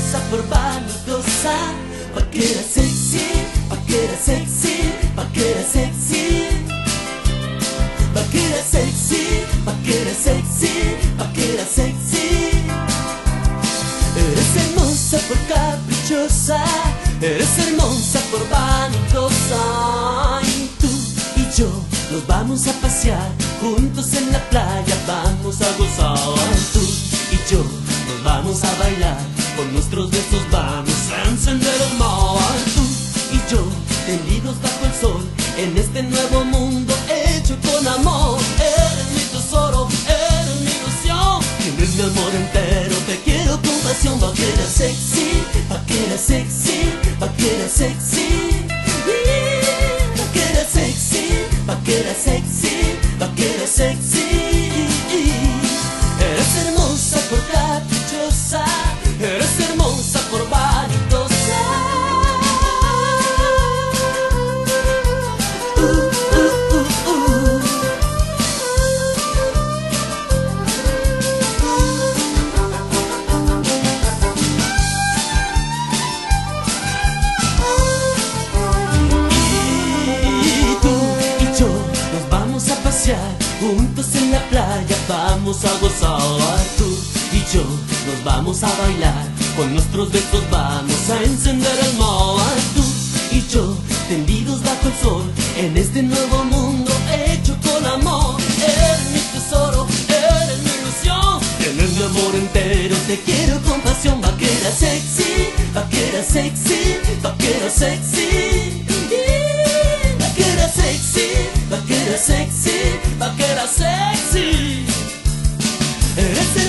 hermosa por vanidosa, vaquera sexy, vaquera sexy, vaquera sexy, vaquera sexy, vaquera sexy, vaquera sexy. Eres hermosa por caprichosa, eres hermosa por vanidosa. Y tú y yo nos vamos a pasear juntos en la playa, vamos a gozar. Tú y yo nos vamos a bailar, con nuestros besos vamos a encender el mar. Tú y yo tendidos bajo el sol, en este nuevo mundo hecho con amor. Eres mi tesoro, eres mi ilusión, tienes mi amor entero, te quiero con pasión. Vaquera sexy, vaquera sexy, vaquera sexy, vaquera sexy, vaquera sexy, vaquera sexy. Eres hermosa por caprichosa, eres hermosa por vanidosa. Y tú y yo nos vamos a pasear juntos en la playa, vamos a gozar. Tú y yo nos vamos a bailar, con nuestros besos vamos a encender el mar. Tú y yo tendidos bajo el sol, en este nuevo mundo hecho con amor. Eres mi tesoro, eres mi ilusión, tienes mi amor entero, te quiero con pasión. Vaquera sexy, vaquera sexy, vaquera sexy, vaquera sexy, vaquera sexy, vaquera sexy. Eres